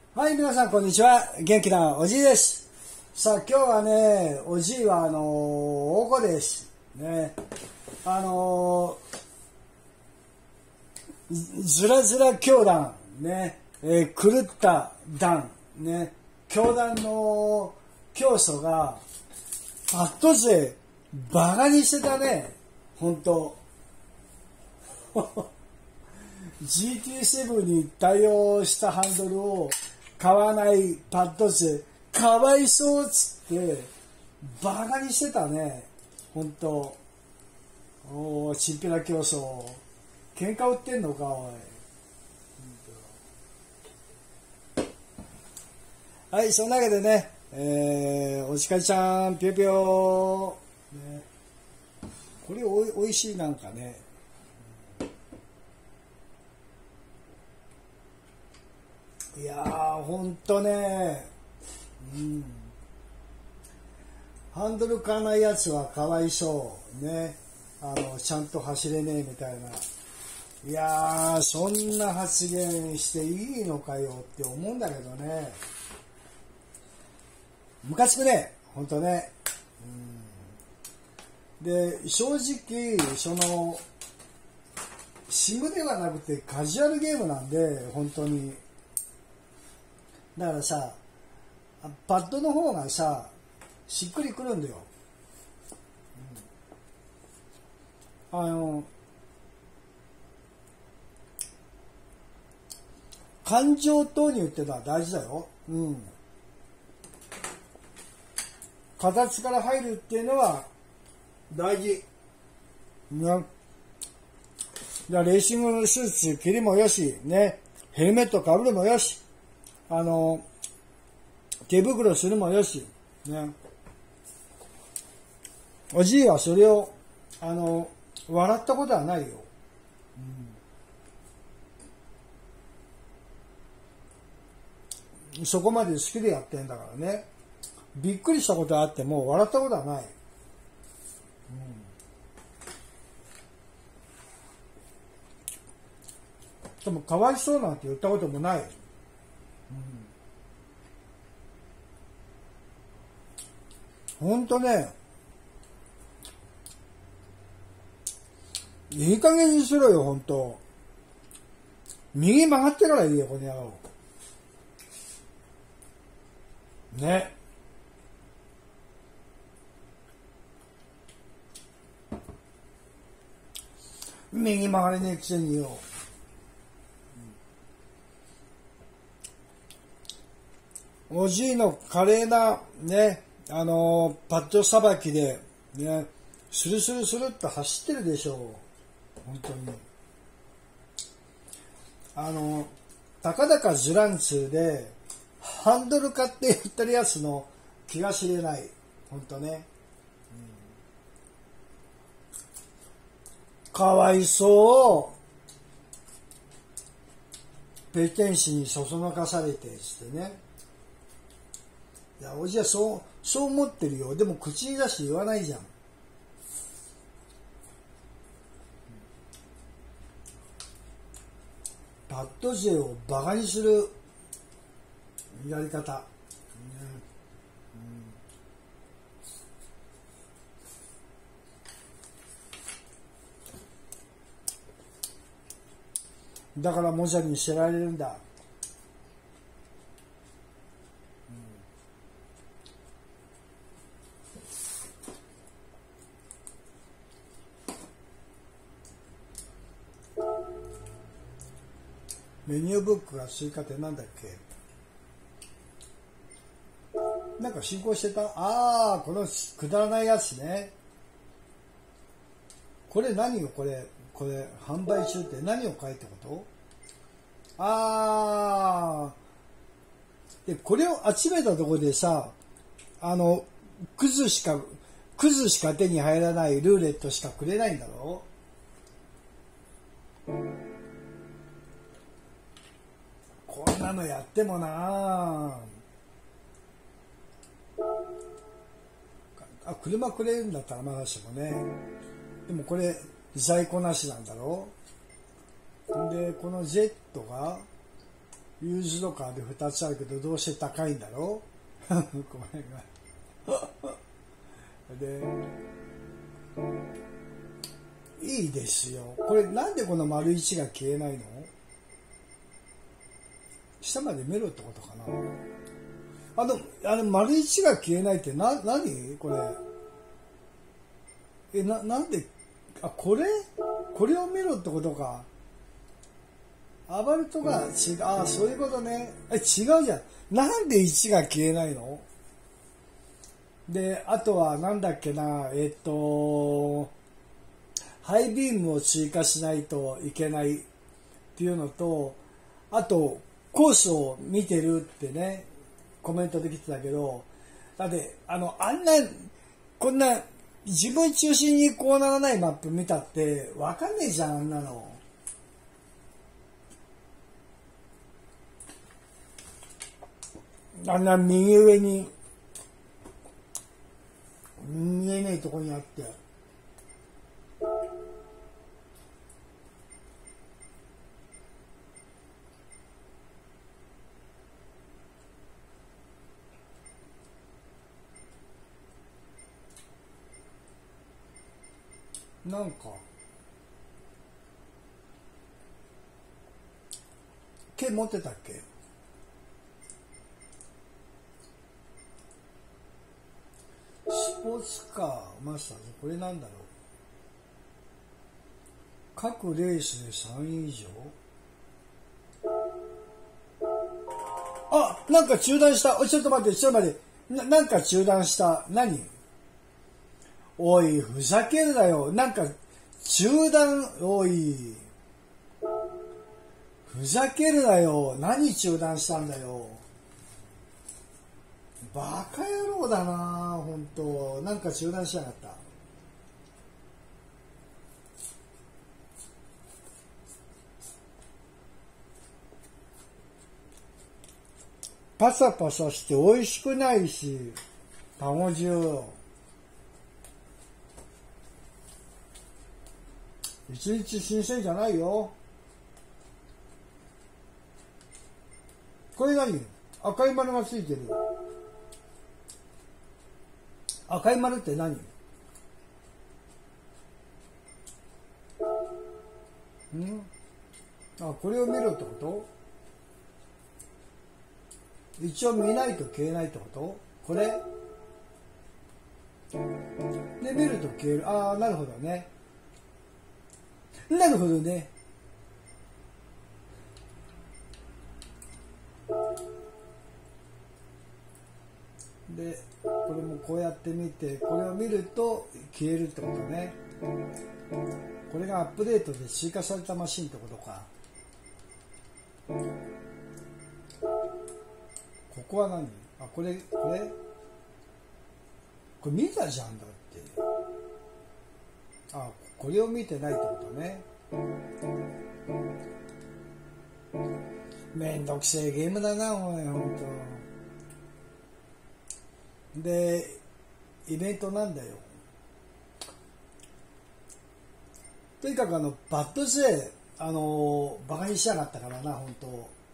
はい、皆さんこんにちは。元気なおじいです。さあ、今日はね、おじいはおこです。ね、ずらずら教団、ね、狂った団、ね、教団の教祖が、パッと勢、バカにしてたね、本当。GT7 に対応したハンドルを買わないパッド勢、かわいそうっつってバカにしてたね。本当。おー、チンピラ競争喧嘩売ってんのかおい。はい、そんなわけでね、おちかりちゃんぴよぴよ、ね、これおいしいなんかね。いやー、ほんとね、ハンドル買わないやつはかわいそうね。ちゃんと走れねえみたいな。いやー、そんな発言していいのかよって思うんだけどね。ムカつくね、ほんとね。で、正直、シムではなくてカジュアルゲームなんで、本当に。だからさ、パッドの方がさ、しっくりくるんだよ。感情投入ってのは大事だよ。形から入るっていうのは大事。ね。レーシングスーツ着るもよし、ね、ヘルメットかぶるもよし、手袋するもよし、ね。おじいはそれを、笑ったことはないよ。そこまで好きでやってんだからね。びっくりしたことはあっても笑ったことはない。でもかわいそうなんて言ったこともない。ほんとね、いい加減にしろよ、ほんと。右曲がってからいいよ、この野郎。ね。右曲がれねえくせによ。おじいの華麗なね、パッドさばきで、ね、スルスルスルっと走ってるでしょう。本当に。たかだかジュランツで、ハンドル買って言ってるやつの気が知れない。本当ね。かわいそう。ペテン師にそそのかされてしてね。いや、おじはそう思ってるよ。でも口に出して言わないじゃん。パッド勢をバカにするやり方。だからモジャに知られるんだ。メニューブックが追加ってなんだっけ。なんか進行してた。このくだらないやつね。これ何よ、これ販売中って何を書いてこと。で、これを集めたところでさ、クズしか手に入らないルーレットしかくれないんだろ。こんなのやってもな車くれるんだったらまだしもね。でもこれ在庫なしなんだろ。でこのジェットがユーズドカーで2つあるけどどうせ高いんだろこれがでいいですよ。これなんでこの丸1が消えないの？下まで見ろってことかな。丸1が消えないって何これ。なんで、これを見ろってことか。アバルトが違う。そういうことね。違うじゃん。なんで1が消えないの？で、あとはなんだっけな、ハイビームを追加しないといけないっていうのと、あと、コースを見てるってね、コメントできてたけど、だって、こんな、自分中心にこうならないマップ見たって、わかんねえじゃん、あんなの。あんな右上に、見えないとこにあって。なんか、剣持ってたっけ？スポーツカーマスターズ、これなんだろう。各レースで3位以上。なんか中断した。ちょっと待って。なんか中断した。何？おい、ふざけるなよ。なんか中断、おい。ふざけるなよ。何中断したんだよ。バカ野郎だなほんと。なんか中断しやがった。パサパサして美味しくないし、卵汁。一日新鮮じゃないよ。これ何？赤い丸がついてる。赤い丸って何？これを見ろってこと？一応見ないと消えないってこと？これで見ると消える。なるほどね。なるほどね。で、これもこうやって見て、これを見ると消えるってことね。これがアップデートで追加されたマシンってことか。ここは何？これ見たじゃんだって。これを見てないってことね。めんどくせえゲームだな、おい、ほんと。で、イベントなんだよ。とにかくバッド勢、バカにしやがったからな、ほんと。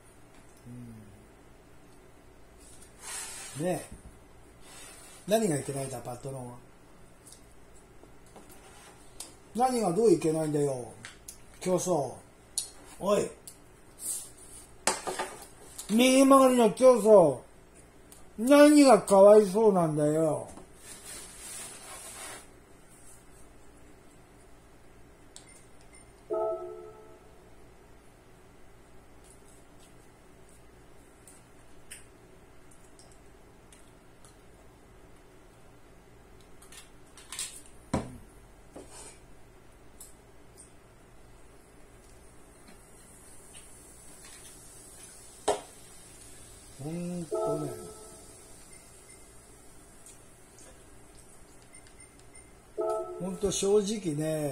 ねえ。何がいけないんだ、バッドの。何がどういけないんだよ。競争。おい。右曲がりの競争。何がかわいそうなんだよ。ほんとね。ほんと正直ね、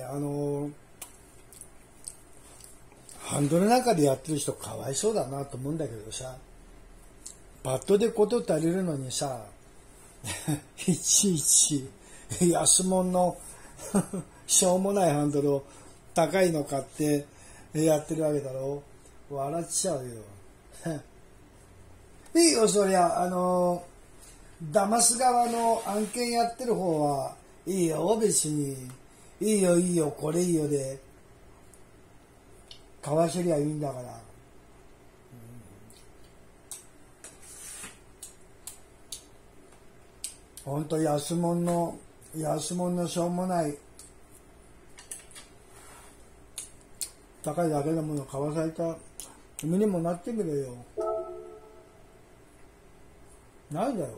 ハンドルなんかでやってる人かわいそうだなと思うんだけどさ、バットでこと足りるのにさ、いちいち安物のしょうもないハンドルを高いの買ってやってるわけだろ。笑っちゃうよ。 いいよ、そりゃ。騙す側の案件やってる方はいいよ、別に。いいよ、いいよ、これいいよで。買わせりゃいいんだから。ほんと安物のしょうもない高いだけのもの買わされた身にもなってみろよ。ないだよ。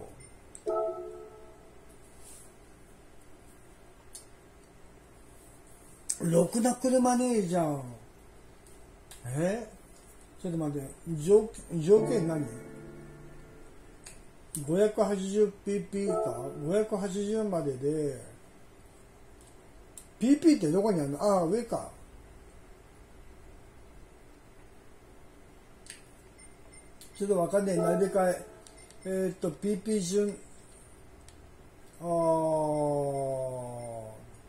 ろくな車ねえじゃん。ちょっと待って、条件何？ 580pp か ?580 までで、PP ってどこにあるの？ああ、上か。ちょっとわかんない。なるべくPP 順、こ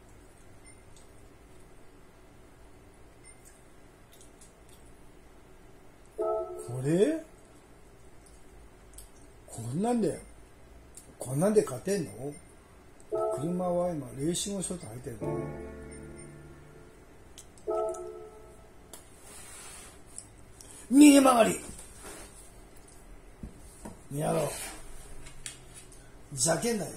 れこんなんで勝てんの？車は今レーシングショット入ってるの？右曲がりやろう。ざけんなよ。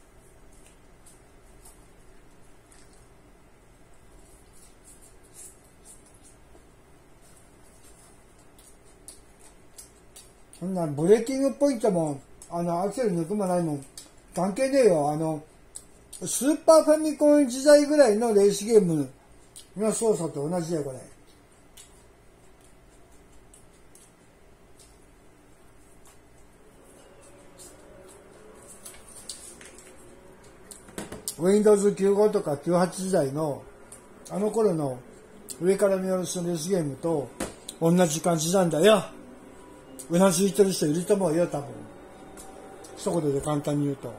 そんなブレーキングポイントもアクセル抜くもないもん関係ねえよ。スーパーファミコン時代ぐらいのレースゲームの操作と同じだよこれ。Windows 95とか98時代のあの頃の上から見下ろしのレースゲームと同じ感じなんだよ。うなずいてる人いると思うよ、多分。一言で簡単に言うと。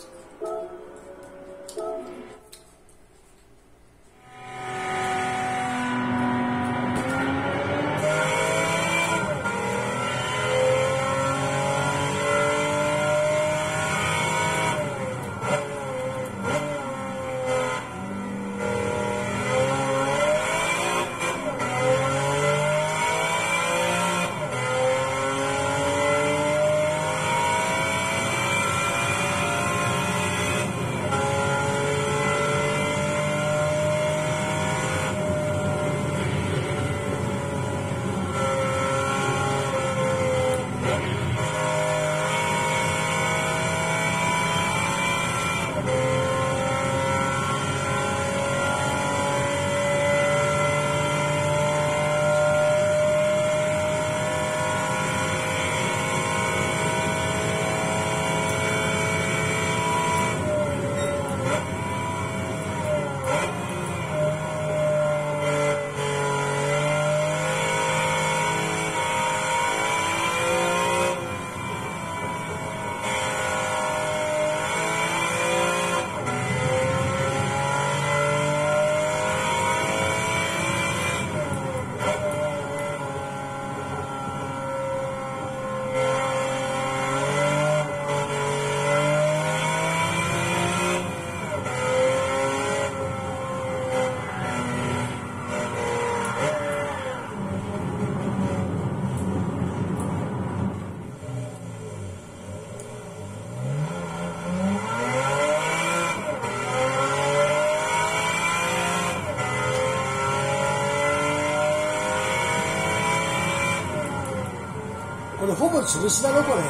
これほぼ吊るしだろこれ。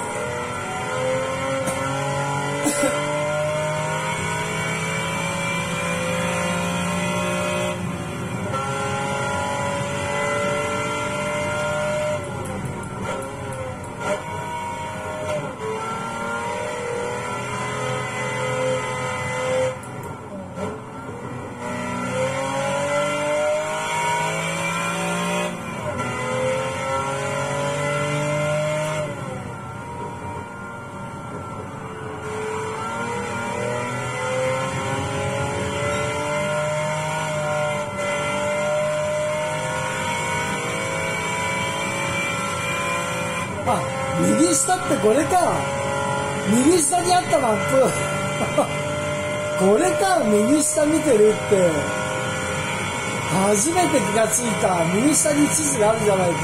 右下ってこれか。右下にあったマップこれか。右下見てるって初めて気がついた。右下に地図があるじゃないか。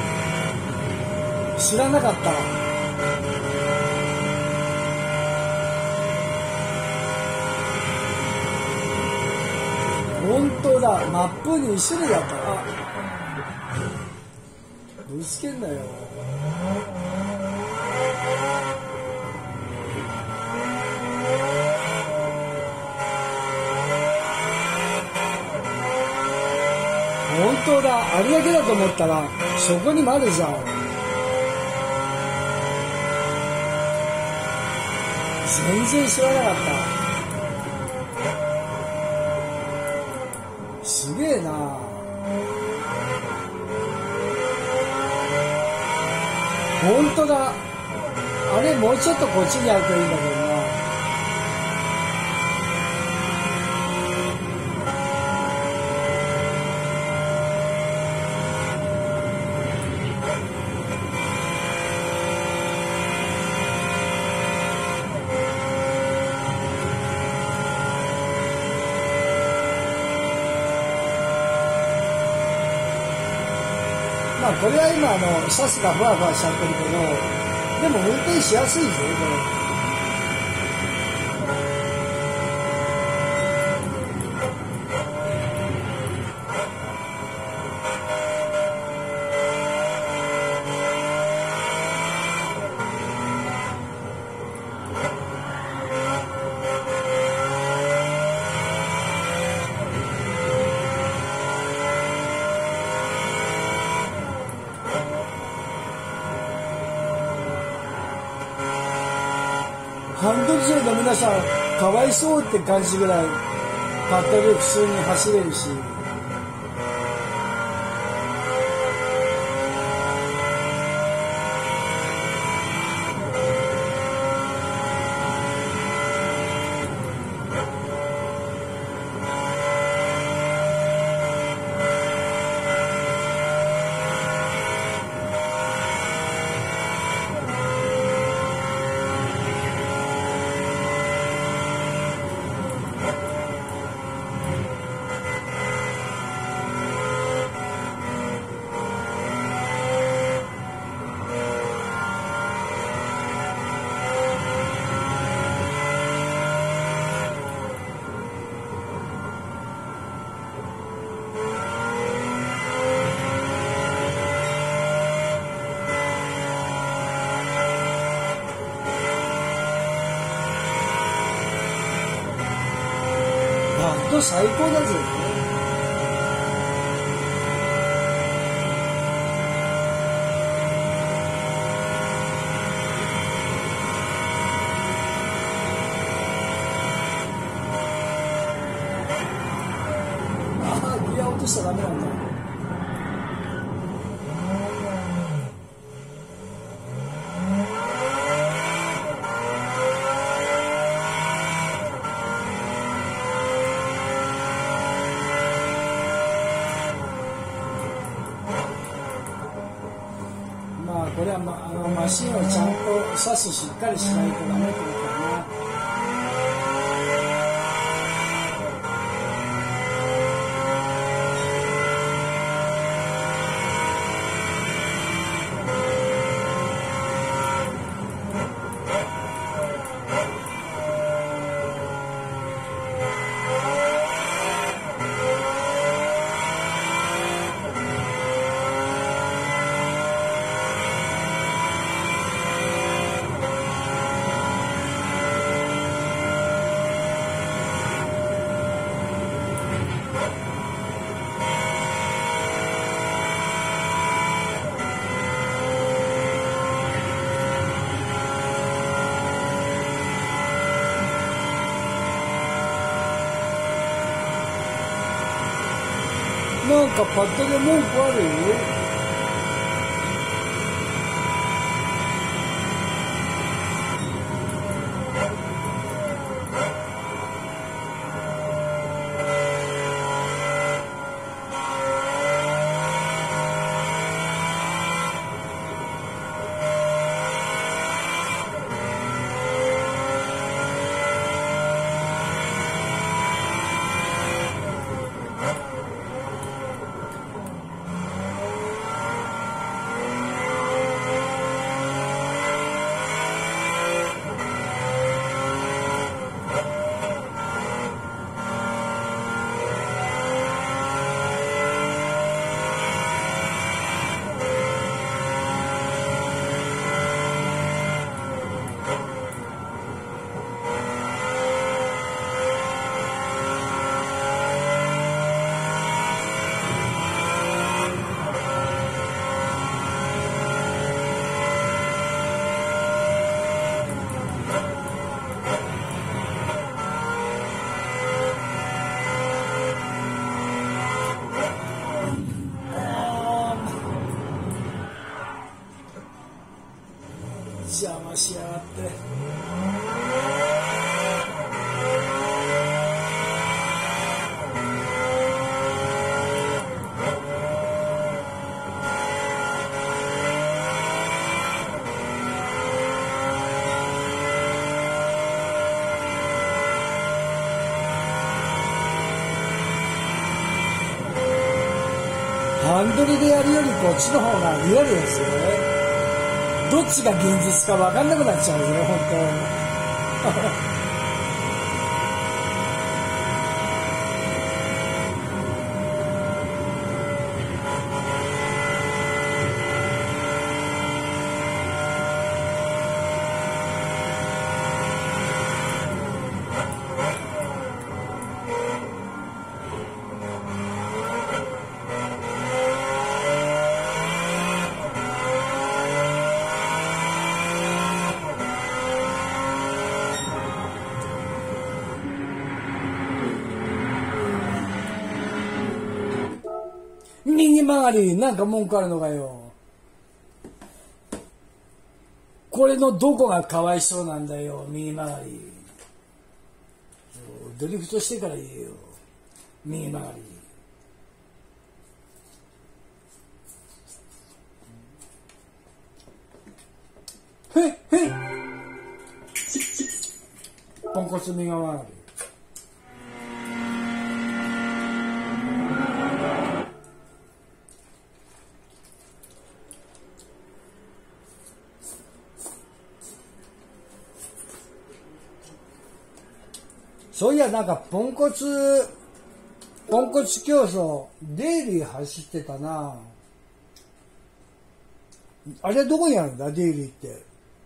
知らなかった。本当だ。マップに2種類あった。ぶつけんなよ。本当だ。あれだけだと思ったらそこにもあるじゃん。全然知らなかった。すげえな。本当だ。あれもうちょっとこっちにあるといいんだけどな。まあこれは今サスがふわふわしちゃってるけど、でも運転しやすいぞこれ。ハンドル勢の皆さんかわいそうって感じぐらいパッドで普通に走れるし、バッド最高だぜ。ギア落としちゃダメなんだ。まあこれはマシンをちゃんとサスしっかりしないとダメってことだな。なんかパッドで文句ある？ 邪魔しやがって。ハンドルでやるよりこっちの方がリアルですよね。どっちが現実か分かんなくなっちゃうんですね、本当。右曲がり、なんか文句あるのかよ。これのどこがかわいそうなんだよ、右曲がり。ドリフトしてから言えよ、右曲がり。へっへっポンコツ右曲がり。そういや、なんかポンコツ競争、デイリー走ってたな。あれどこにあるんだ、デイリーって。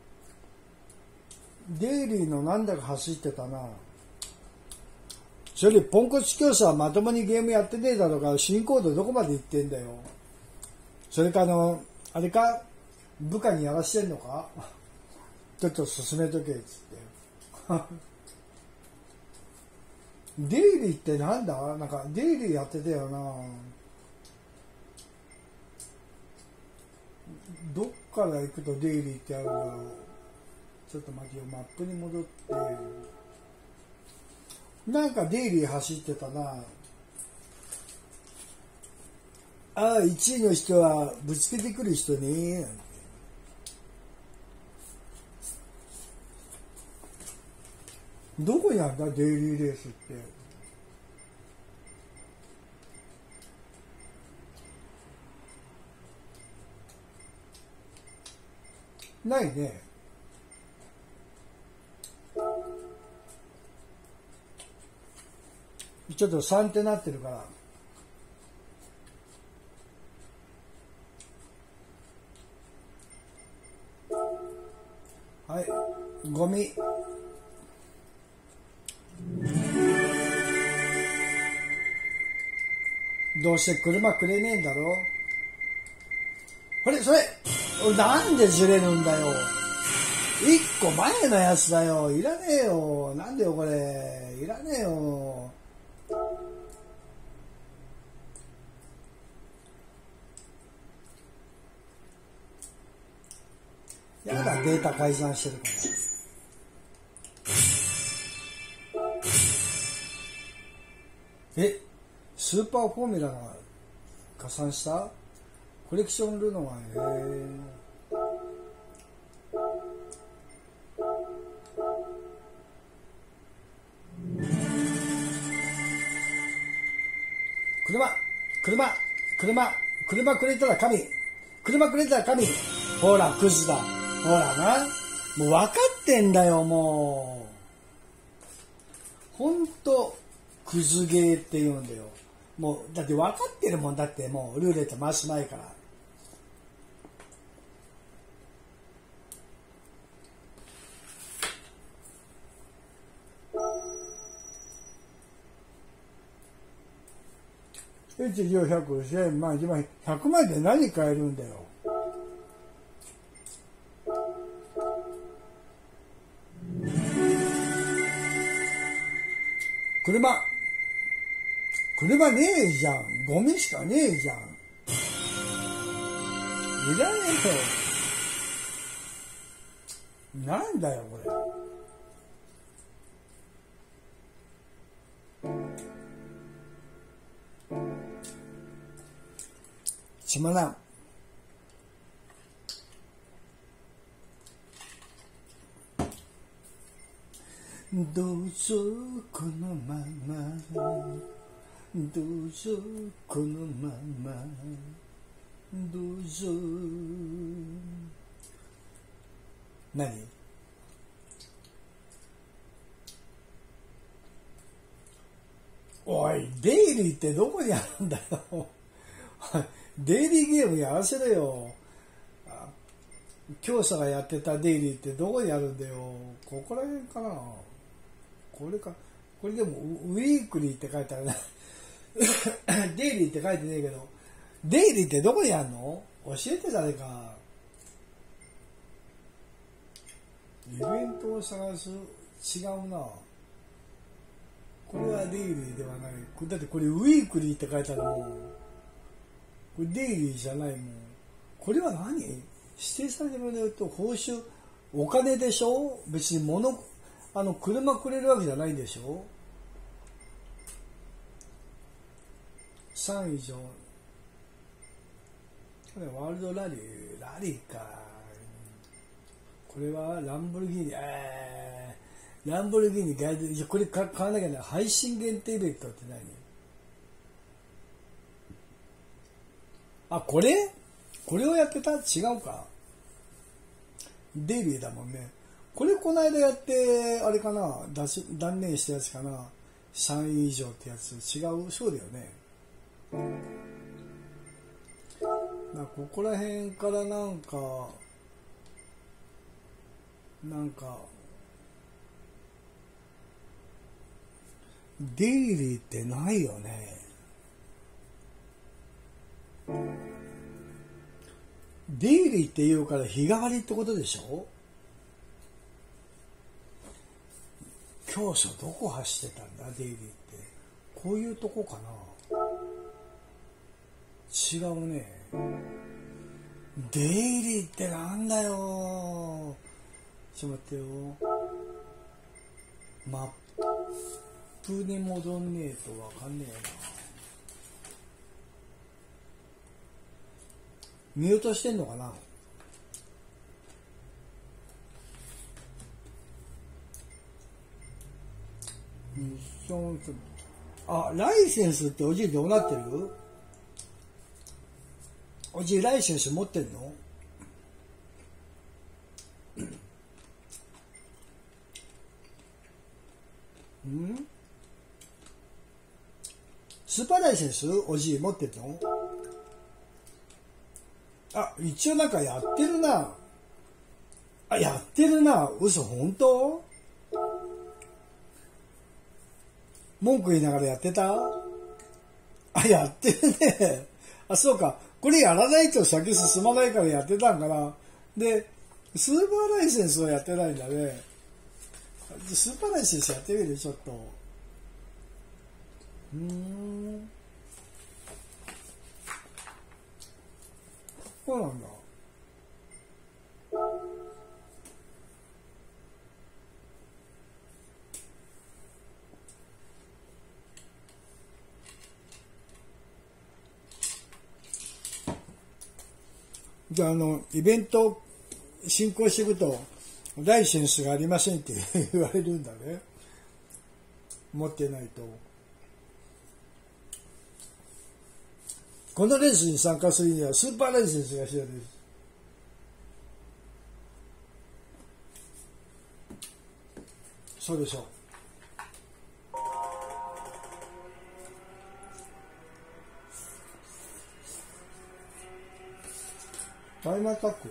デイリーのなんだか走ってたな。それよりポンコツ競争はまともにゲームやってねえだろうから、新コードどこまで行ってんだよ。それかあれか、部下にやらしてんのかちょっと進めとけっつって。デイリーってなんだ？なんかデイリーやってたよな。どっから行くとデイリーってあるんだろう。ちょっと待ってよ、マップに戻って。なんかデイリー走ってたな。ああ、1位の人はぶつけてくる人ね。どこにあるんだ、デイリーレースって。ないね。ちょっと3ってなってるから。はい、ゴミ。どうして車くれねえんだろ。あれそれなんでずれるんだよ。1個前のやつだよ。いらねえよ。なんでよこれ。いらねえよ。やだ、データ改ざんしてるから。スーパーフォーミュラが加算したコレクションルノワ。車くれたら神。車くれたら神。ほら、クズだ。ほらな。もう分かってんだよ、もう。ほんと、クズゲーって言うんだよ。もう、だって分かってるもんだって、もうルーレット回す前から。1乗100、1000万、1万、100万で何買えるんだよ。車ねえじゃん。ゴミしかねえじゃん。いらねえよ。 なんだよこれ。しまらん。どうぞこのまま、どうぞこのまま、どうぞ。何？おい、デイリーってどこにあるんだよ。デイリーゲームやらせろよ。教祖がやってたデイリーってどこにあるんだよ。ここら辺かな。これか。これでもウィークリーって書いてあるね。デイリーって書いてねえけど。デイリーってどこにあるの？教えて誰か。イベントを探す。違うな。これはデイリーではない。だってこれウィークリーって書いてあるもん。これデイリーじゃないもん。これは何？指定されてもらうと報酬、お金でしょ？別に車くれるわけじゃないんでしょ？3以上。これワールドラリーか。これはランボルギーニ、ランボルギーニガイド、これ買わなきゃな。配信限定イベントって何？あ、これをやってた？違うか。デイリーだもんね。これこの間やって、あれかな、断念したやつかな。3位以上ってやつ。違う？そうだよね。ここら辺からなんか、デイリーってないよね。デイリーって言うから日替わりってことでしょ？教祖どこ走ってたんだデイリーって。こういうとこかな。違うね。デイリーってなんだよ。ちょっと待ってよ。マップに戻んねえとわかんねえな。見落としてんのかな。ミッション、ライセンスっておじいどうなってる？おじいライセンス持ってんの？スーパーライセンスおじい持ってんの？一応なんかやってるな。やってるな。嘘、本当？文句言いながらやってた？やってるね。そうか。これやらないと先進まないからやってたんかな。で、スーパーライセンスはやってないんだね。スーパーライセンスやってみる？ちょっと。そうなんだ。じゃあイベント進行していくとライセンスがありませんって言われるんだね。持ってないと。このレースに参加するにはスーパーライセンスが必要です。そうでしょう。タイムアタック？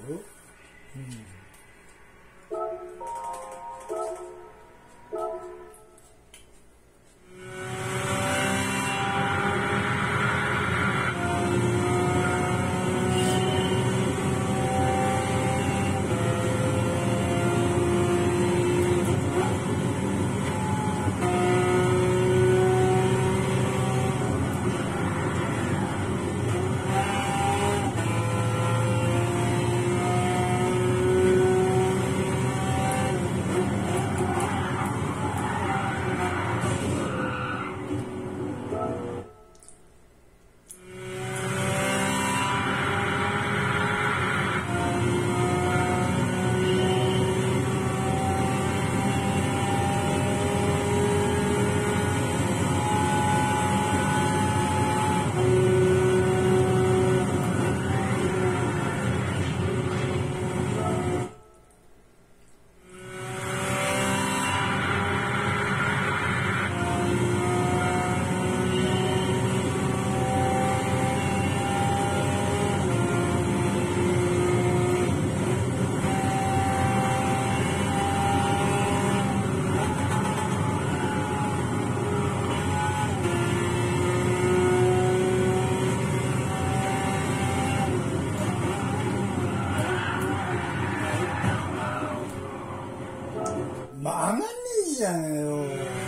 上がんねえじゃんよ。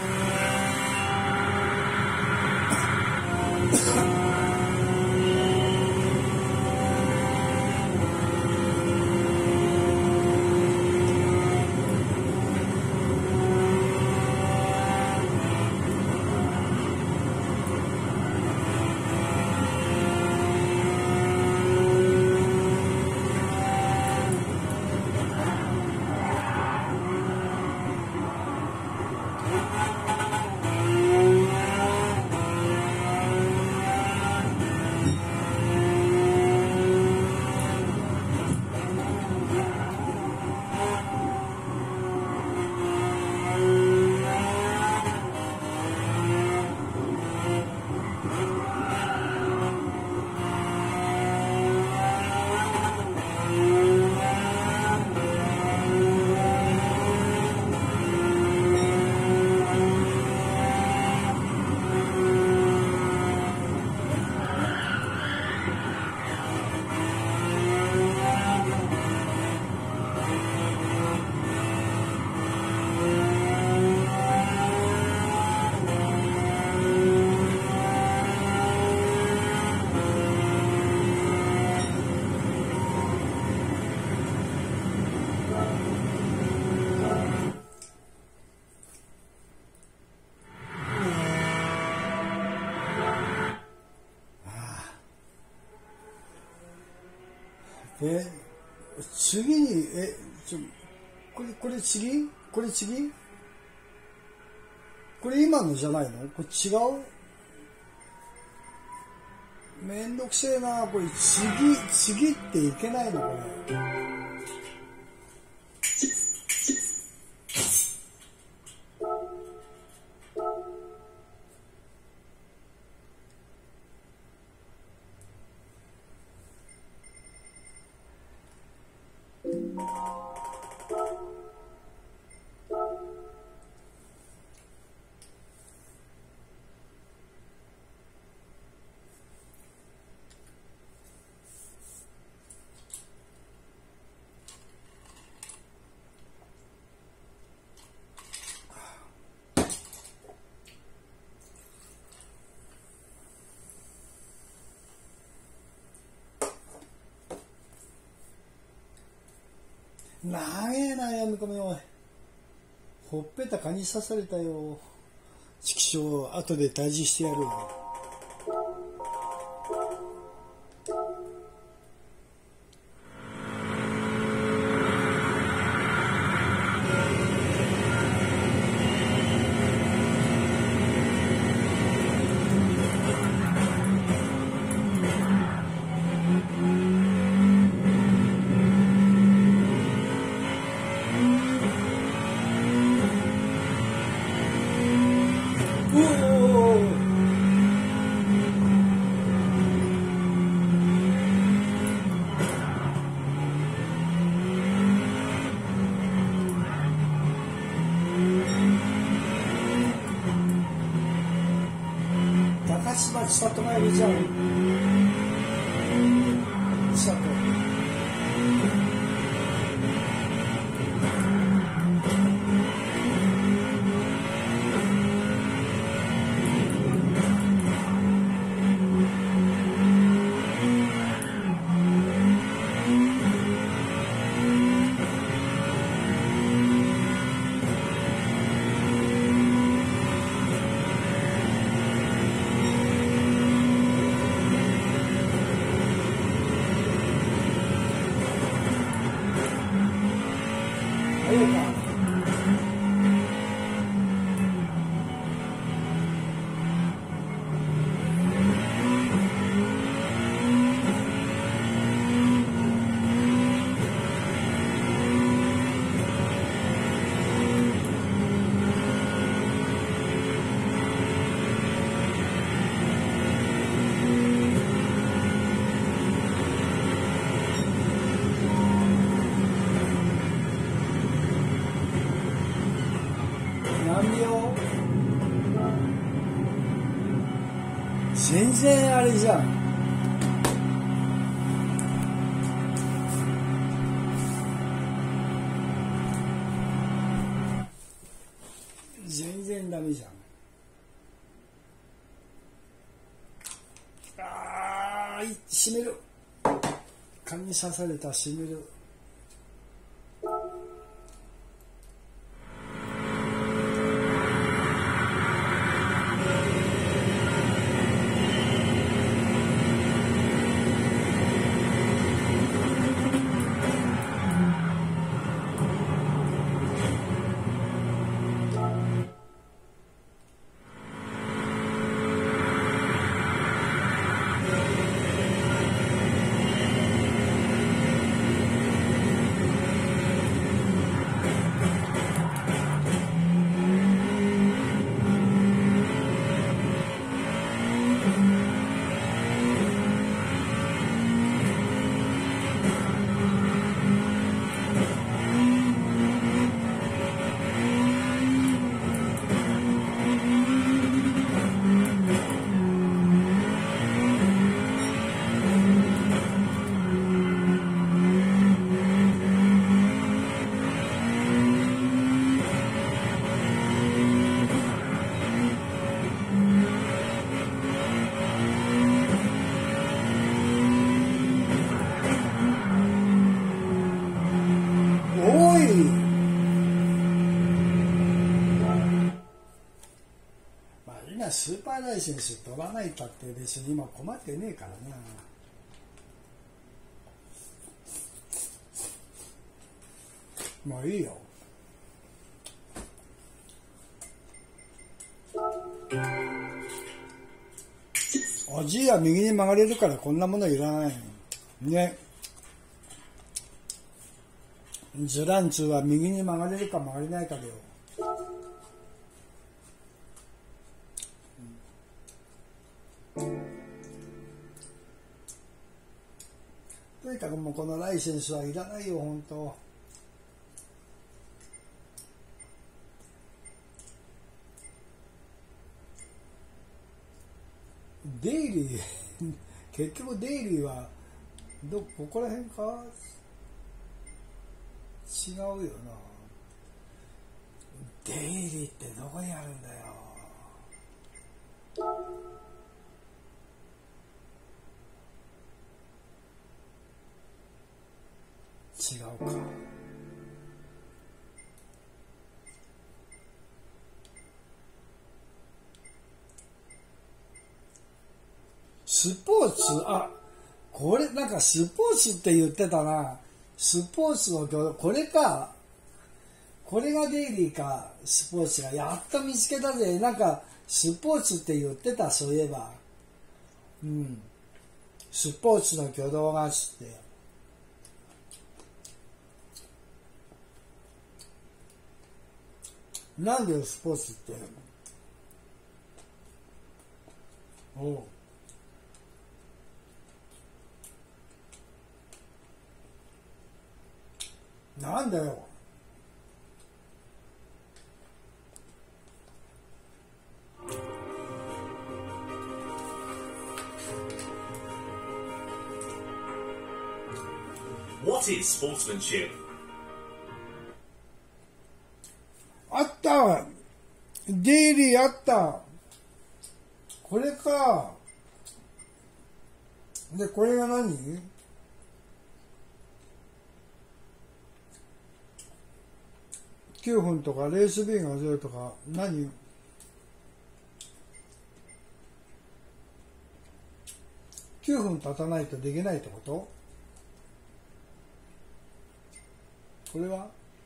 次に、これ次これ次これ今のじゃないの？これ違う？めんどくせえな。これ次っていけないのこれ。長えな、やみこみおい。ほっぺた蚊に刺されたよ。畜生、後で退治してやるよ。千里がいるじゃん。千里。全然あれじゃん。 にダメじゃん。あー、しみる。蚊に刺された、しみる。スーパーライセンス取らないかって別に今困ってねえからな。もういいよ。おじいは右に曲がれるからこんなものいらないね。ズランツは右に曲がれるか曲がれないかだよ。とにかくもうこのライセンスはいらないよ本当。デイリー結局デイリーはここら辺か違うよな。デイリーってどこにあるんだよ。違うか。スポーツ、これなんかスポーツって言ってたな。スポーツのこれか。これがデイリーか。スポーツがやっと見つけたぜ。なんかスポーツって言ってた、そういえば。うん。スポーツの挙動がつって。なんでスポーツって。おう。なんだよ。 What is sportsmanship? あった。デイリーあった。これか。で、これが何？9分とかレース B が0とか何？9分経たないとできないってこと？これは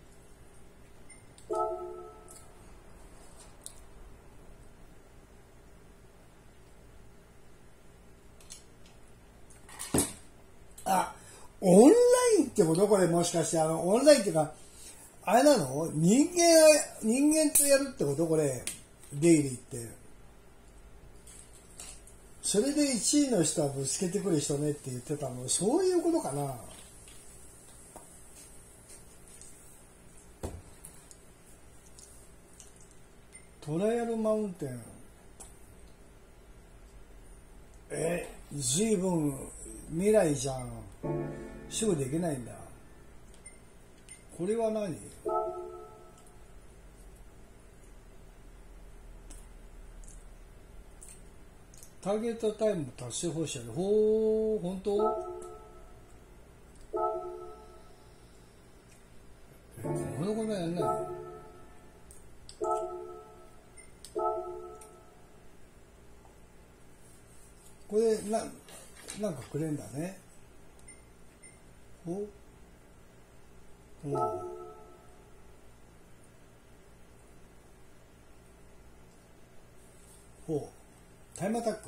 オンラインってこと？これもしかしてオンラインっていうかあれなの？人間とやるってこと？これデイリーってそれで1位の人はぶつけてくる人ねって言ってたの、そういうことかな。トライアルマウンテンずいぶん未来じゃん。すぐできないんだ。これは何？ ターゲットタイム達成報酬で、ほー、本当？このことやんない。これなんかくれんだね。おタイムアタック？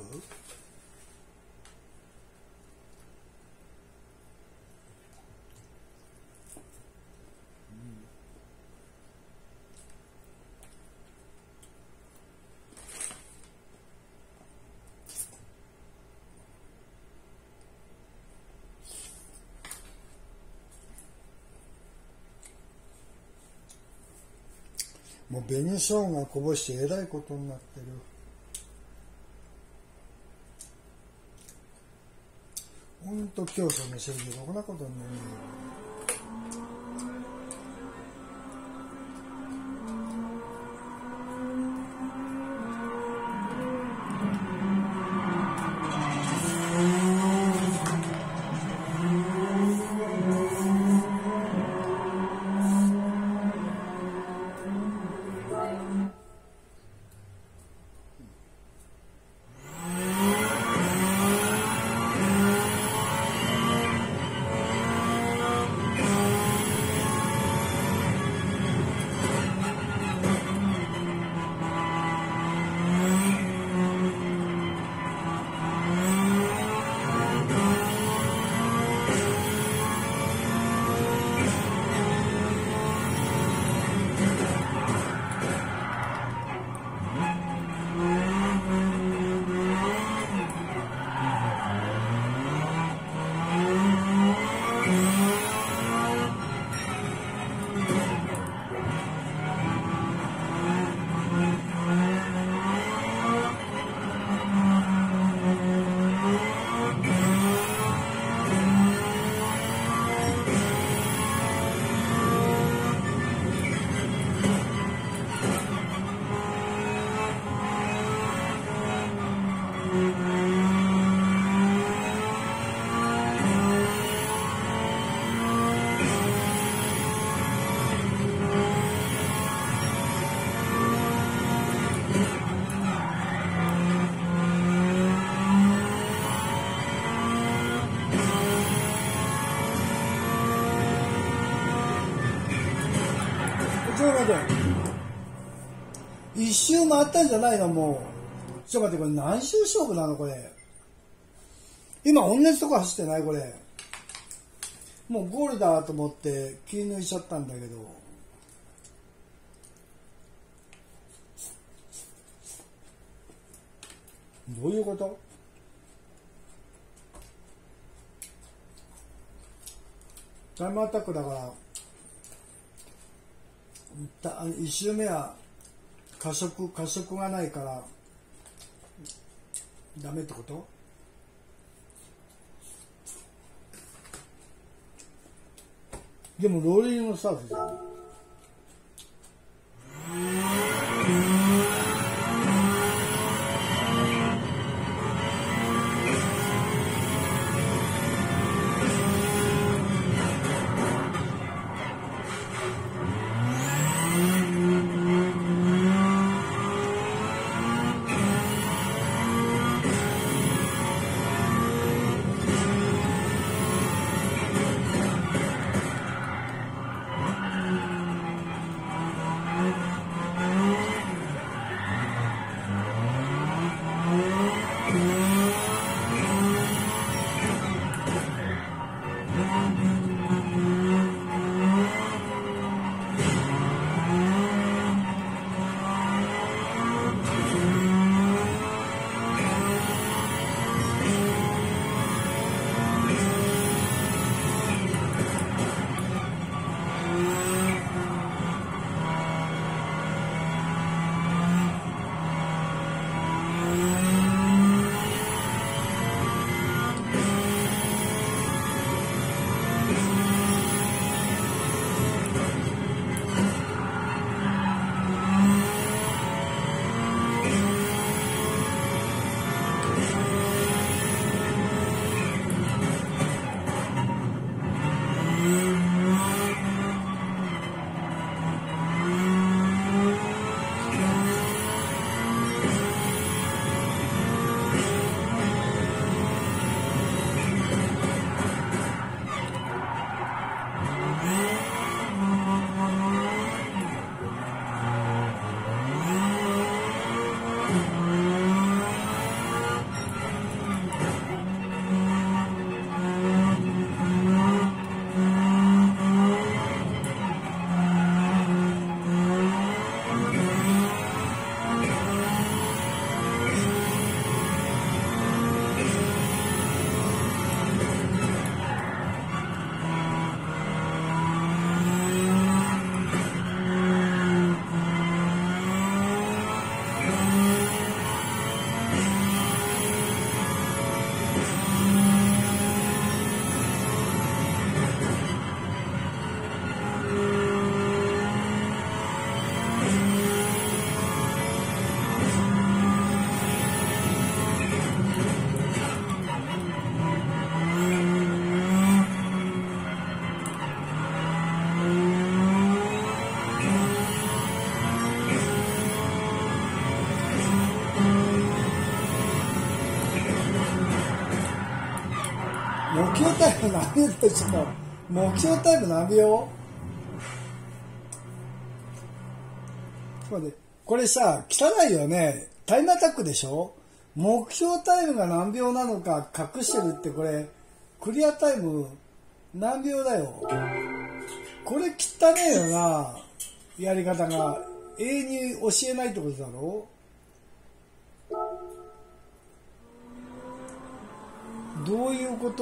もう紅生姜こぼしてえらいことになってる。ほんと京都のせいでろくなことになるよ。一周回ったんじゃないの？もうちょっと待って、これ何周勝負なのこれ。今同じとこ走ってないこれ。もうゴールだと思って気抜いちゃったんだけど、どういうこと？タイムアタックだから1周目は加速がないからダメってこと？でもローリングスタートじゃん。 タイム何秒だよ、ちょっと。目標タイム何秒？これさ、汚いよね。タイムアタックでしょ？目標タイムが何秒なのか隠してるって、これ、クリアタイム何秒だよ。これ汚ねえよな、やり方が。永遠に教えないってことだろ？どういうこと？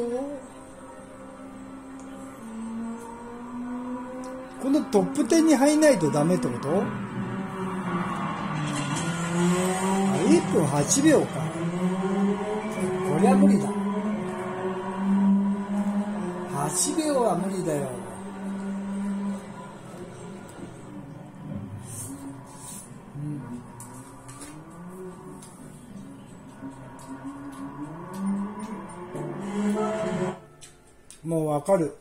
このトップ10に入んないとダメってこと？1分8秒か。こりゃ無理だ。8秒は無理だよ。もうわかる。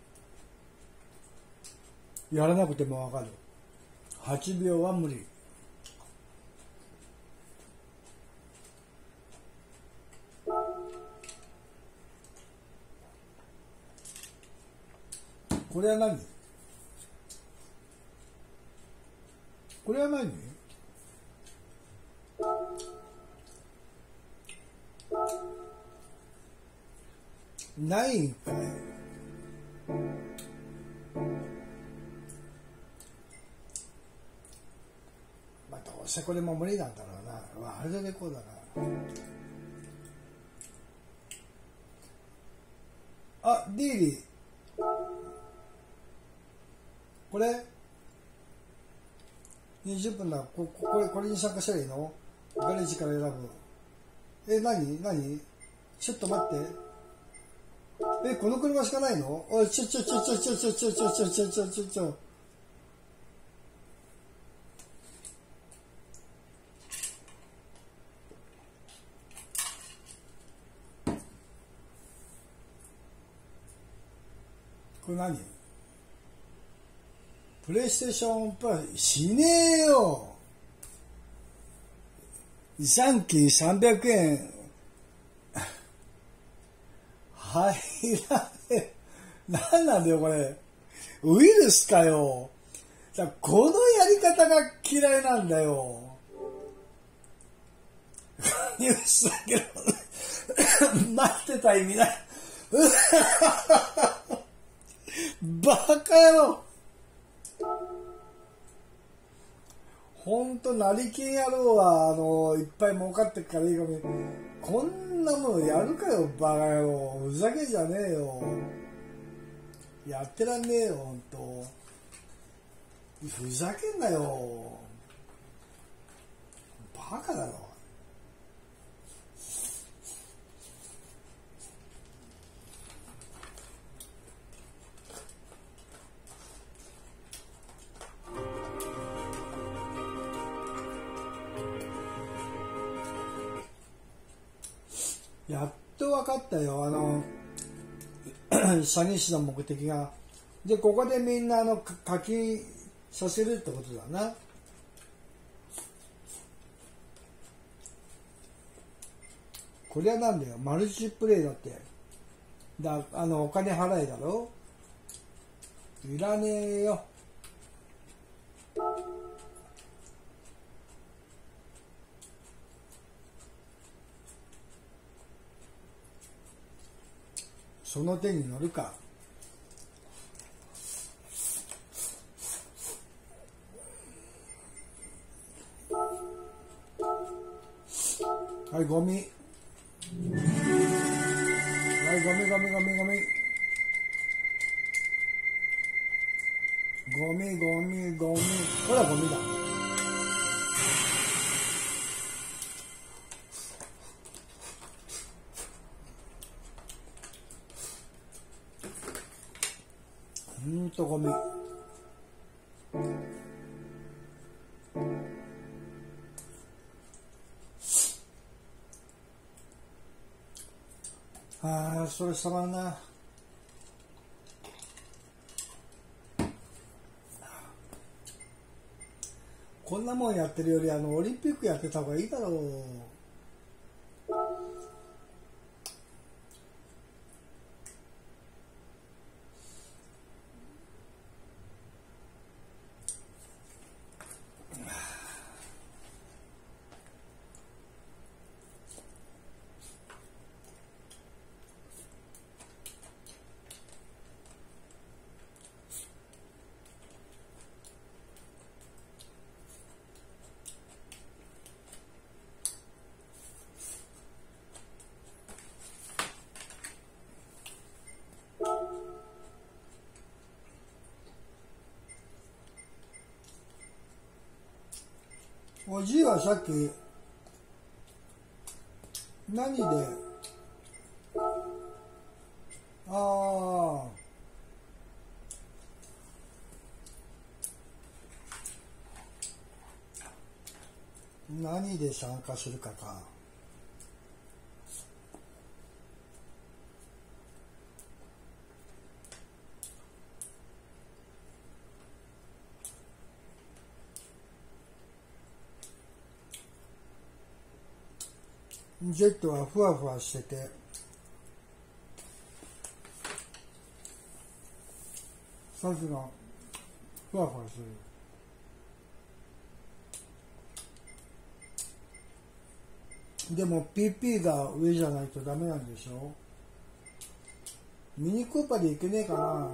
やらなくてもわかる。8秒は無理。これは何？これは何？ないんかい。まあどうせこれも無理なんだろうな。あれでこうだな。あ、ディーリー。これ20分だ。これに参加したらいいの？ガレージから選ぶ。何ちょっと待って。この車しかないの？おい、ちょ。これ何？プレイステーションプラス、しねえよ。3期300円。入らねえ。何なんだよ、これ。ウイルスかよ。このやり方が嫌いなんだよ。ニュースだけど、待ってた意味ない。バカ野郎。ほんと成金野郎は、いっぱい儲かってっからいいかもね。こんなものやるかよ、バカ野郎。ふざけじゃねえよ。やってらんねえよ、ほんと。ふざけんなよ。バカだろ。やっと分かったよ、詐欺師の目的が。で、ここでみんな課金させるってことだな。これはなんだよ、マルチプレイだって。お金払いだろ。いらねえよ。その手に乗るか。はい、ゴミ。はい、ゴミ。ゴミ。ほら、ゴミだ。ゴミ。それたまんな。こんなもんやってるよりオリンピックやってた方がいいだろう。 おじいはさっき何で何で参加するかか。ジェットはふわふわしててさすがふわふわする。でも PP が上じゃないとダメなんでしょ。ミニクーパーでいけねえかな。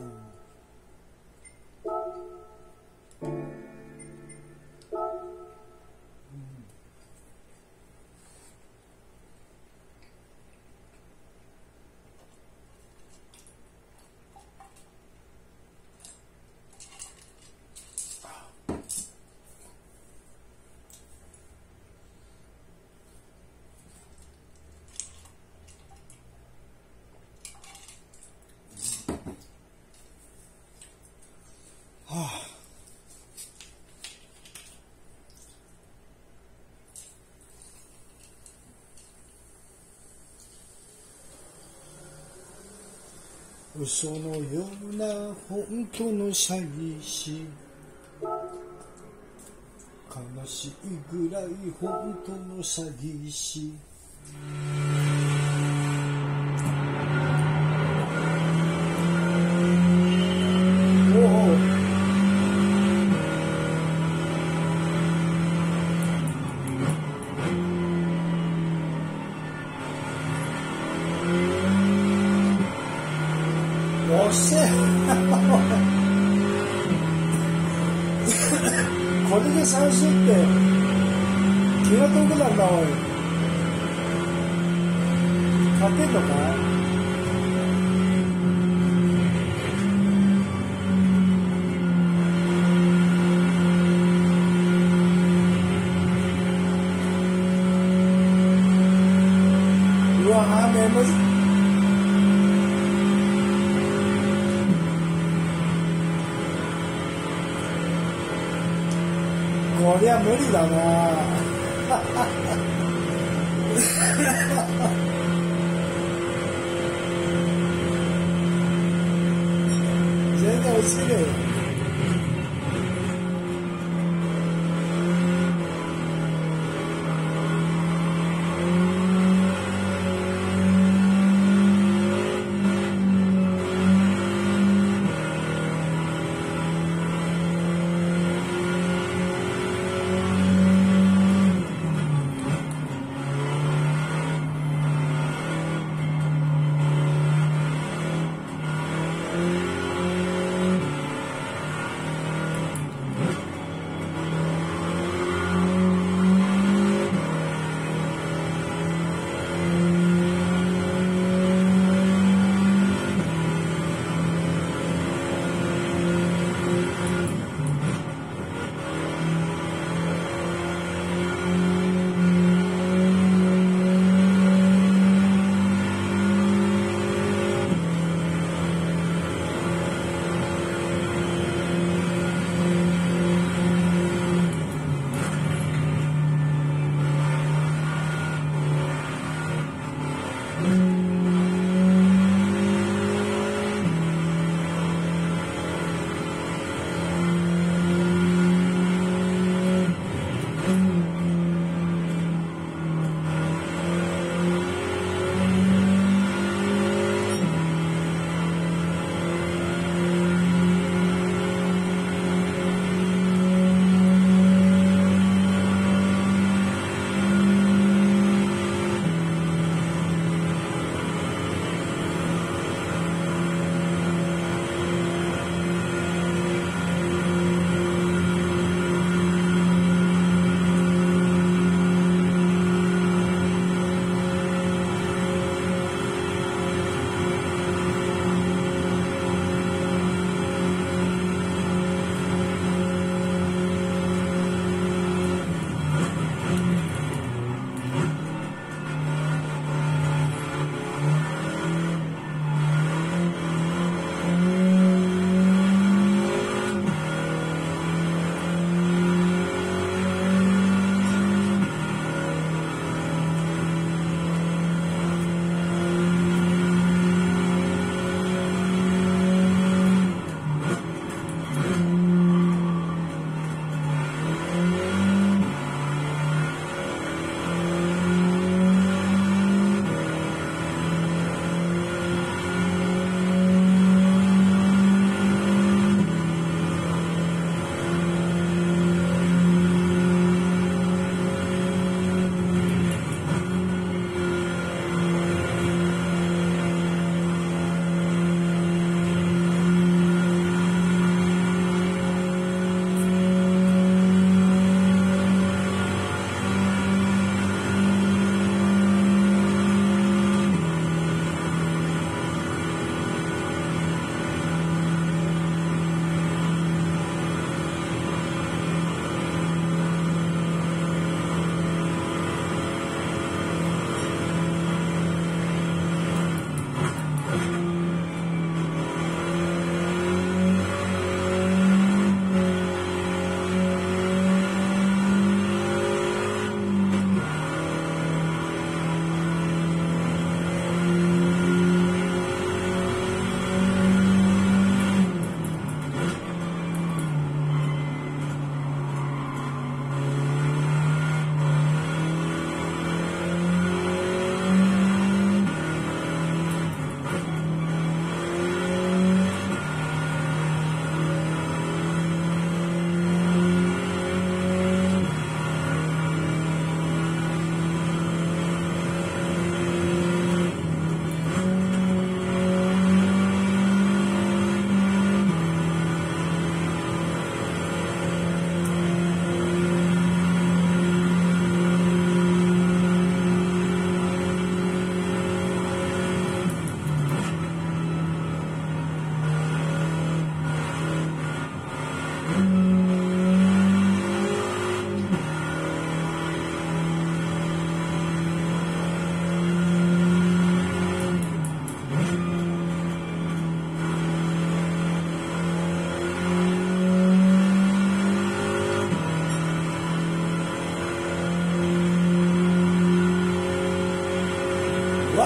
嘘のような本当の詐欺師、悲しいぐらい本当の詐欺師。おっしゃこれで三振って気が遠くなんだ。おい勝てんのか。うわ眠い。こりゃ無理だな全然落ちてねえよ。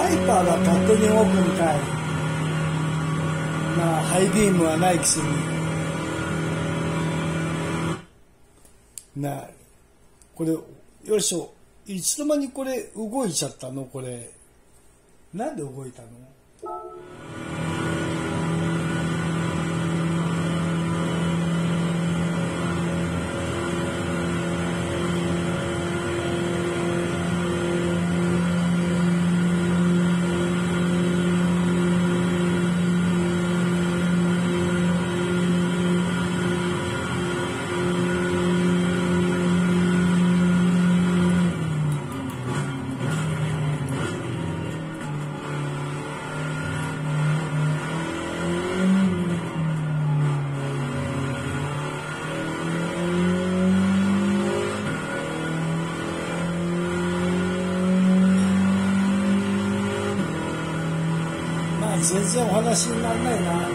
ワイパーが勝手に動くんかい。まあハイビームはないくせにな。これよいしょ、いつの間にこれ動いちゃったの。これなんで動いたの。全然お話にならないな。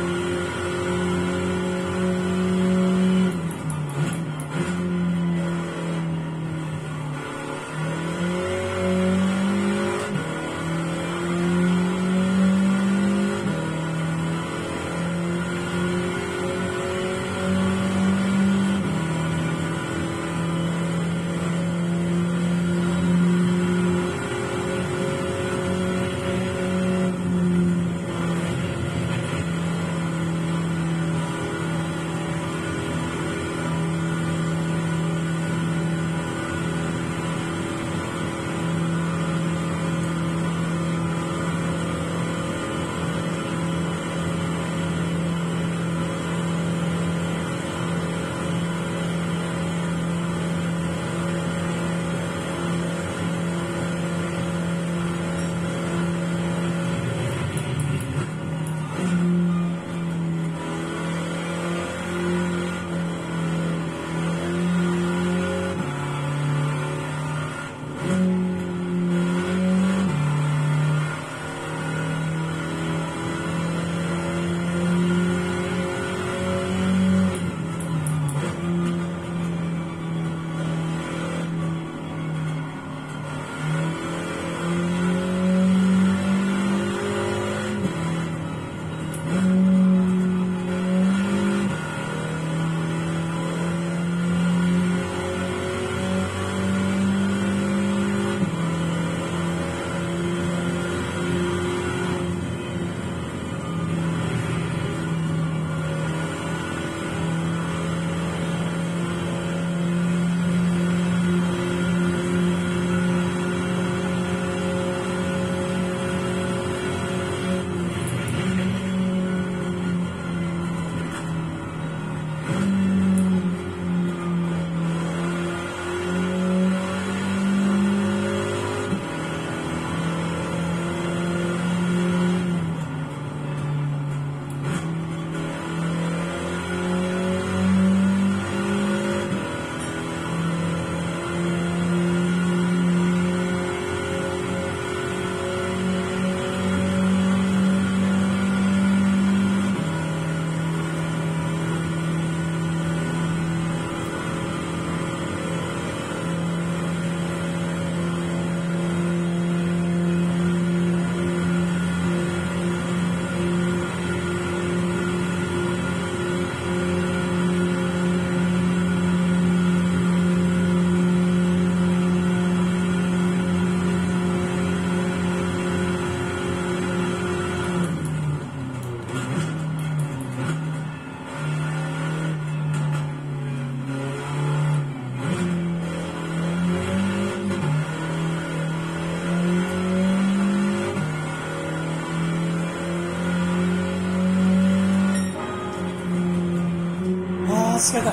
疲れた。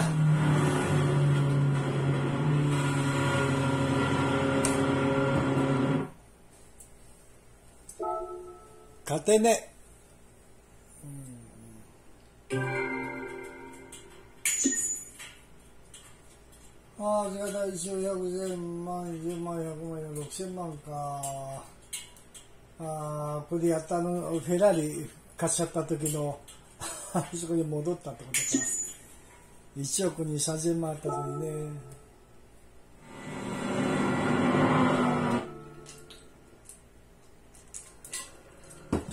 勝てね。ああ、じゃあ一応100千万、10万、100万、6000万か。ああ、これでやったフェラーリ買っちゃった時のあそこに戻ったってことか。1億に3000万あったのにね。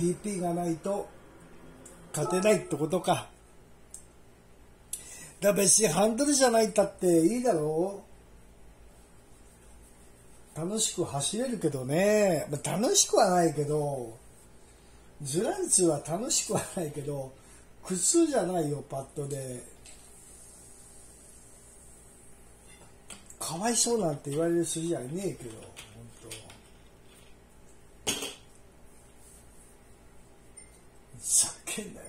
PP がないと勝てないってことか。だから別にハンドルじゃないったっていいだろう。楽しく走れるけどね、楽しくはないけど、ズランツは楽しくはないけど苦痛じゃないよ。パッドでかわいそうなんて言われる筋合いねえけど、本当ざけんなよ。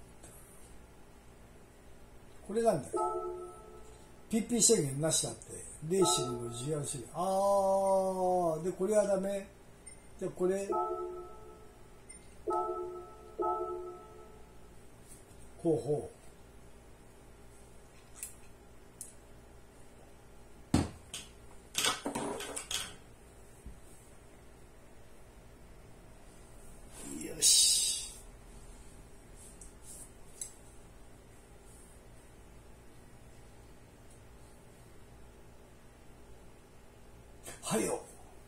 これなんだよ PP 制限なしだって。レーシングの GR 制限。でこれはダメ。じゃあこれほうよし。はいよ。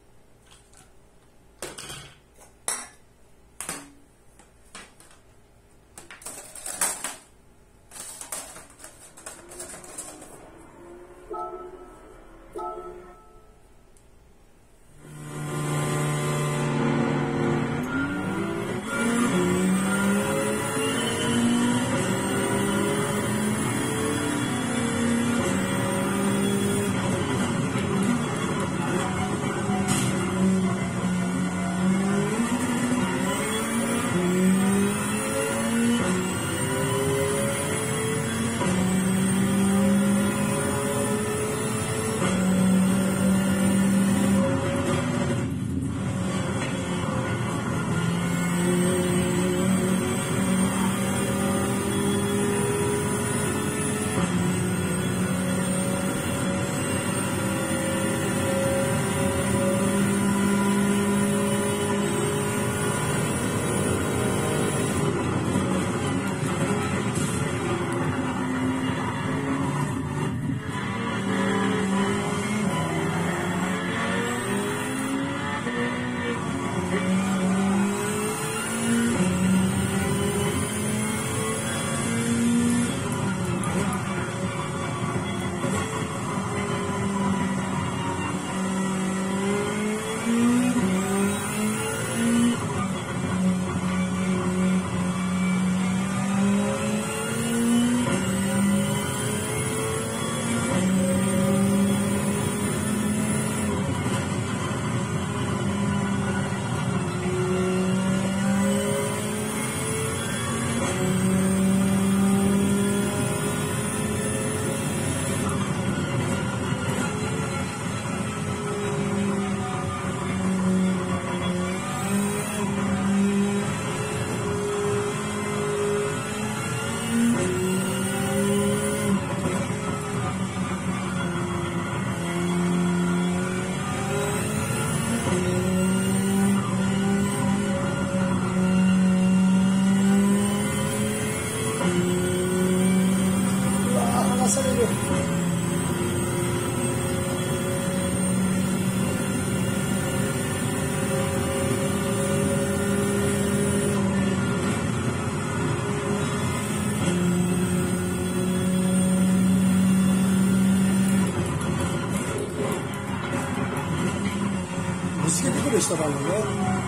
ぶつけてくる人なのね。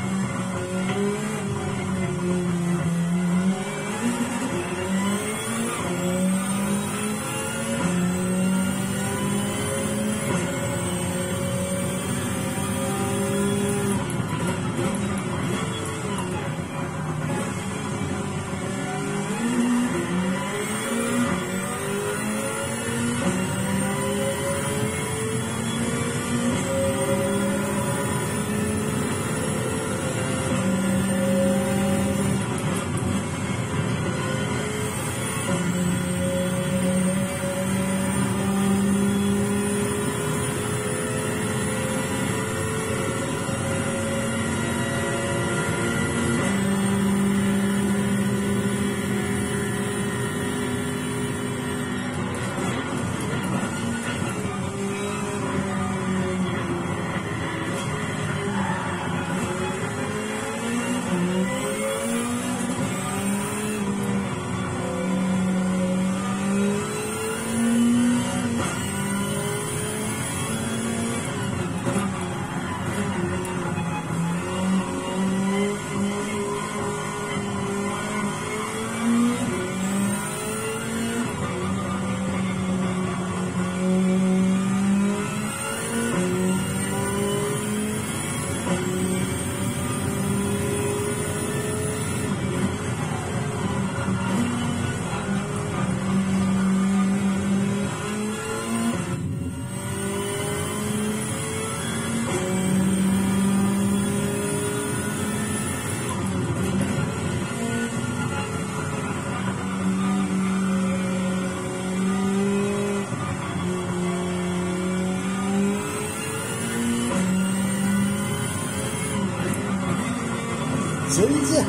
全然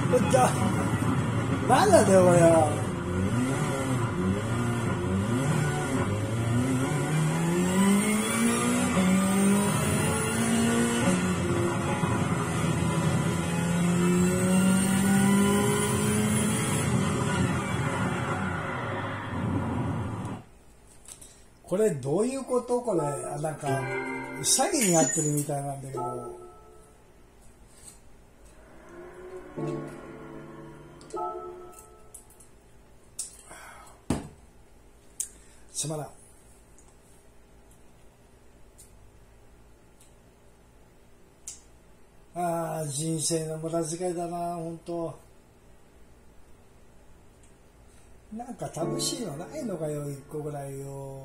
なんなんだよこれは。これどういうこと？これなんか詐欺にやってるみたいなんだけど、つまらん。人生の無駄遣いだな本当。なんか楽しいのないのかよ一個ぐらいよ。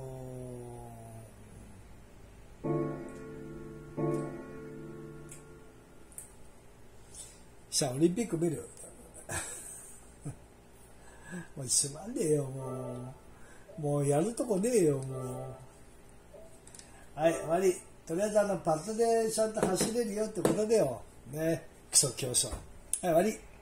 さあオリンピック見るよ。もうつまんねえよもうやるとこねえよもう。はい終わり。とりあえずパッドでちゃんと走れるよってことだよね。クソ競争。はい終わり。